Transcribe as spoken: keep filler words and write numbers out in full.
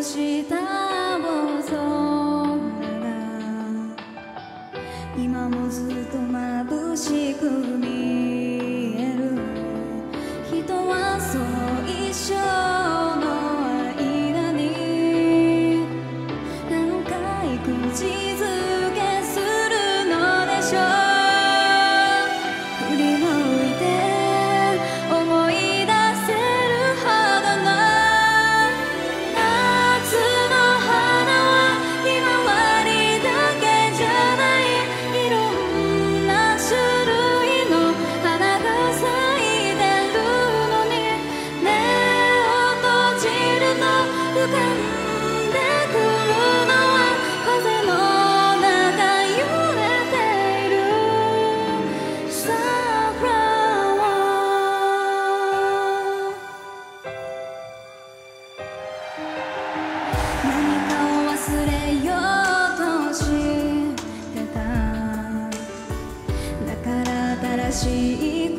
した青空が今もずっと眩しく見える。人はその一生の間に何回口づけするのでしょう。振り向いて思い出せるほどの夏の花はひまわりだけじゃない。いろんな種類の花が咲いてるのに目を閉じると浮かんでくるのは風の中揺れている桜何かを忘れようとしてた。だから新しい